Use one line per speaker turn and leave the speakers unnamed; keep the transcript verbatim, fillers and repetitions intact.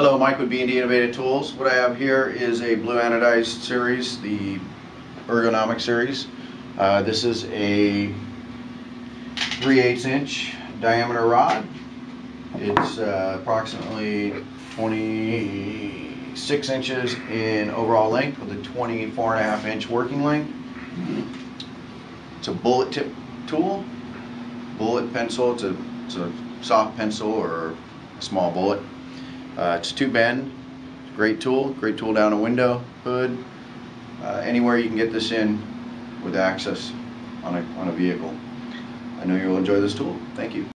Hello, Mike with B and D Innovative Tools. What I have here is a blue anodized series, the ergonomic series. Uh, this is a three eighths inch diameter rod. It's uh, approximately twenty-six inches in overall length with a twenty-four and a half inch working length. It's a bullet tip tool, bullet pencil. It's a, it's a soft pencil or a small bullet. Uh, it's two bend, great tool, great tool down a window, hood, uh, anywhere you can get this in with access on a, on a vehicle. I know you'll enjoy this tool. Thank you.